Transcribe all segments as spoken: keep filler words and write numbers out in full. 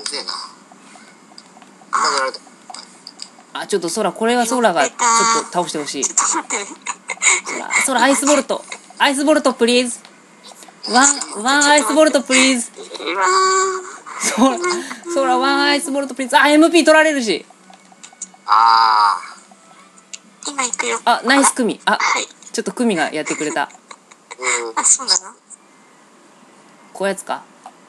ぜえな。今やられた。 あ、ちょっと空、これは空がちょっと倒してほしい。 ちょっと待ってね。 空、空アイスボルト。アイスボルトプリーズ。ワン、ワンアイスボルトプリーズ。 うわ空、空ワンアイスボルトプリーズ。あ、エムピー 取られるし。 あー今行くよ。 あ、ナイスクミ。あ、 はい。 ちょっとクミがやってくれた。 ー。うん。 あ、そうなの。 こういうやつか。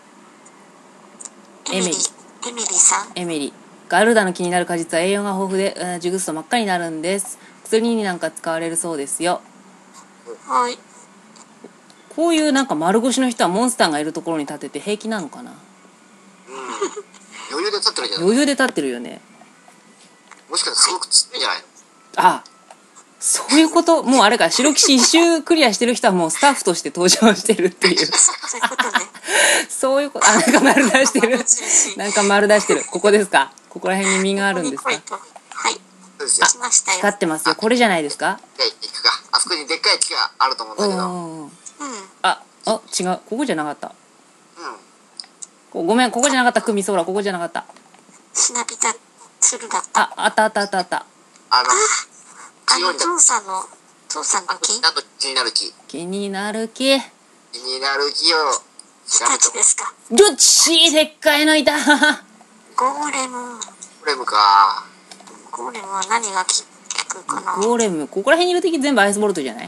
エミリー。エミリーさん。 エミリー。ガルダの気になる果実は栄養が豊富で、うん、熟すと真っ赤になるんです。薬になんか使われるそうですよ。 はい。 こういうなんか丸腰の人はモンスターがいるところに立てて平気なのかな。 余裕で立ってるじゃん。 余裕で立ってるよね。 もしかしたらすごく強いんじゃないの？ あ、そういうこと。もうあれか、白騎士一周クリアしてる人はもうスタッフとして登場してるっていう。 そういうことね。 そういうこと。あ、なんか丸出してる。なんか丸出してる。ここですか？ここら辺に実があるんですか？ ここに来いとはい。 そうですよ。 来ましたよ。 光ってますよ。これじゃないですか？ はい、行くか。あそこにでっかい木があると思うんだけど。うん。 うん。 うん。 あ、あ、違う。ここじゃなかった。こごめん、ここじゃなかった。クミソーラ、ここじゃなかった。 しなびた鶴だった。 あ、あったあったあったあった。 あの、 あの、 強いんだ。 ゾウさんの、ゾウさんの木なんと気になる木。 気になる木。 気になる木を日調べて立ですか。 どっちでっかいのいた。 ゴーレム。 フレームか。 ゴーレムは何が効くかな。 ゴーレム。ここら辺にいる敵全部アイスボルトじゃない？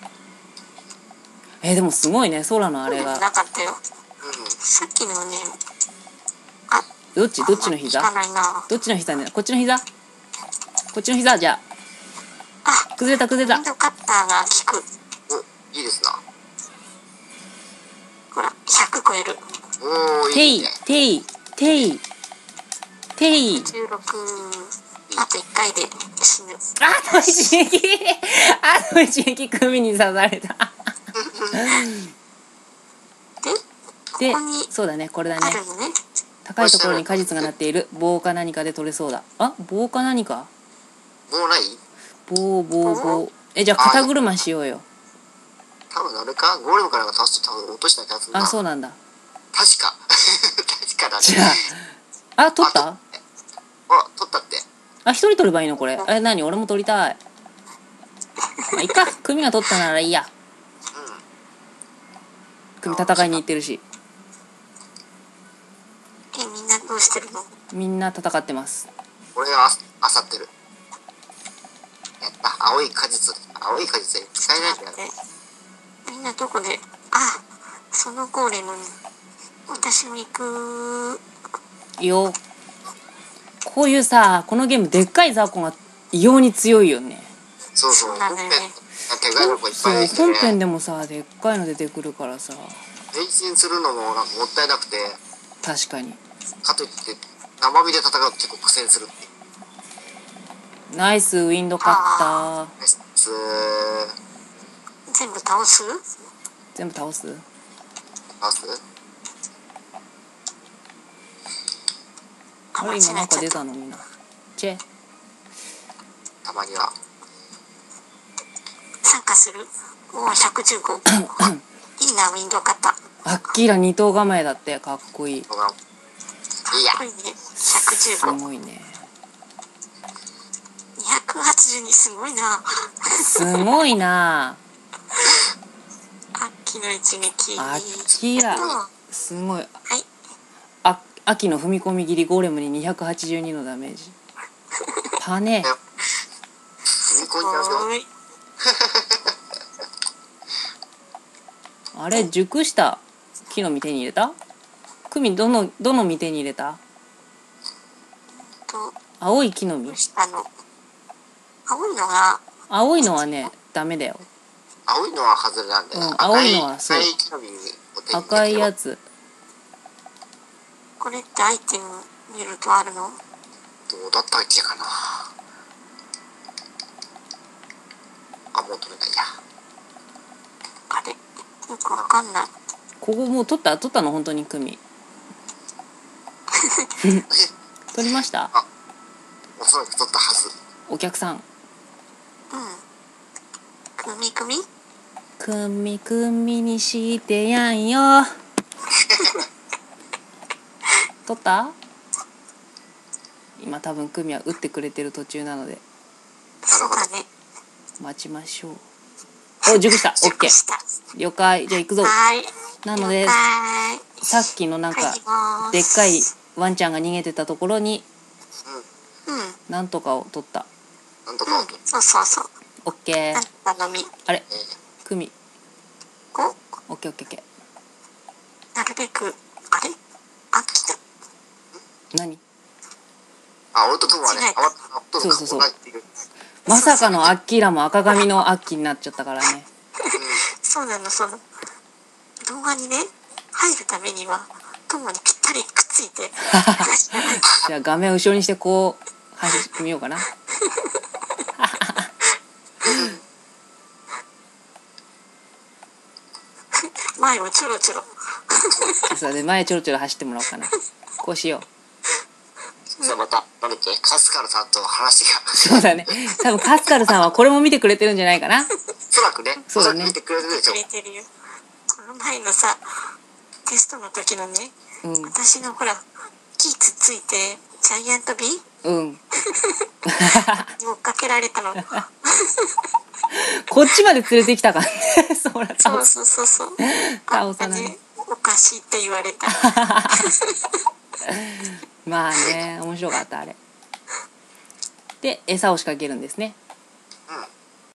えー、でもすごいね。空のあれが。 なかったよ。 うん。 さっきのね、 どっちどっちの膝？ 効かないな。 どっちの膝ね。こっちの膝？こっちの膝じゃあ。 あ、 崩れた崩れたウィン。ドカッターが効く。 お、いいですな。 ほら、ひゃく超える。 おー、 テイいいね。 テイテイテイ。 じゅうろく、あといっかいで死ぬ。 あと一撃。あと一撃首に刺された。 で、 でここにそうだね、これだね。 あるのね。 高いところに果実がなっている。棒か何かで取れそうだ。あ、棒か何か？ もうない？ 棒棒棒。え、じゃあ肩車しようよ。 多分あれか、ゴーレムからが倒すと多分落とした気がするな。 あ、そうなんだ。 確か。確かだね。 じゃあ、あ、取った？ あ、取ったって。 あ、一人取ればいいのこれ。え、何？俺も取りたい。まあ、いいか。組が取ったならいいや。組戦いに行ってるし。 え、みんなどうしてるの？ みんな戦ってます。 俺がああさってる。やった。青い果実。青い果実で使えないんだよ。 みんなどこで、あ、そのゴーレムに、私も行く。 いいよ。こういうさ、このゲームでっかい雑魚が異様に強いよね。 そうそう。 そうなんだよね。 手がいの子いっそう、 ぱいできて本編ね。 でもさ、でっかいの出てくるからさ。 変身するのもなんかもったいなくて、 確かに。 かといって生身で戦うと結構苦戦するっていう。 ナイスウィンドカッター。 ナイス。 全部倒す？ 全部倒す？ 倒す？ あれ今なんか出たのにな。チェ。 たまには。 参加する？おー、ひゃくじゅうご。いいな、ウィンドウカッター。 あっきら二頭構えだって、かっこいい。 いいや。 かっこいいね。ひゃくじゅうすご。 ごいね。 にひゃくはちじゅうにすごいな。 すごいな。 秋の一撃。 あっきら。すごい。 はい。 あ、秋の踏み込み切りゴーレムににひゃくはちじゅうにのダメージ。パネ。 踏み込んじゃうよ。 おーい。 あれ、熟した木の実手に入れた？クミ、どの、どの実手に入れた？ と、 青い木の実。 下の、青いのが、 青いのはね、ダメだよ。 青いのは外れなんだよ。 うん青いのはそう赤い木の実を手に入れて赤いやつ。 これってアイテム見るとあるの？ どうだったっけかな。あ、もう取れないや。 あれ、よくわかんない。 ここもう取った取ったの本当にクミ。取りました？ おそらく取ったはず。 お客さん。 うん。くみくみ？ くみくみにしてやんよ。 取った？今多分クミは打ってくれてる途中なのでそうだね。 待ちましょう。お、熟した。オッケ熟した。 ー。了解。じゃあ行くぞ。 はい。 なので了解。 さっきのなんか入りますでっかいワンちゃんが逃げてたところにうん。 なんとかを取った。 なんとか、 うん。そうそうそう。 オッケなんー。 か飲み。 あれえー、 クミ。 お、 オッケーオッケーオッケなるべく、あれあ、来た。 ー。何？ あ、俺とトムはね、 違うあわあとそうそうそう同じっていう。 まさかのアッキーラも赤髪のアッキーになっちゃったからね。 そうなの、そうなの。動画にね、入るためには、友にぴったりくっついて、話しながらじゃあ画面を後ろにしてこう走ってみようかな。 前をちょろちょろ。 それで前ちょろちょろ走ってもらおうかな。こうしよう。 さあまた、なんだっけ、カスカルさんと話が。 そうだね。多分カスカルさんはこれも見てくれてるんじゃないかな。 おそらくね、 そうだねおそらく見てくれてるでしょく。れてるよ。この前のさ、テストの時のね、 うん私のほら、木つっついて、ジャイアントビーうん。 に追っかけられたの。 こっちまで連れてきたからね。そらそう倒すそうそうそう。 倒さないあんたね、おかしいって言われた。 まあね面白かったあれ。で餌を仕掛けるんですね。